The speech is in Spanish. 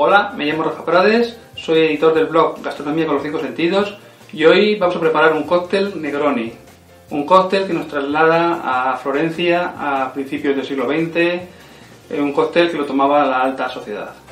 Hola, me llamo Rafa Prades, soy editor del blog Gastronomía con los 5 sentidos y hoy vamos a preparar un cóctel Negroni. Un cóctel que nos traslada a Florencia a principios del siglo XX, un cóctel que lo tomaba la alta sociedad.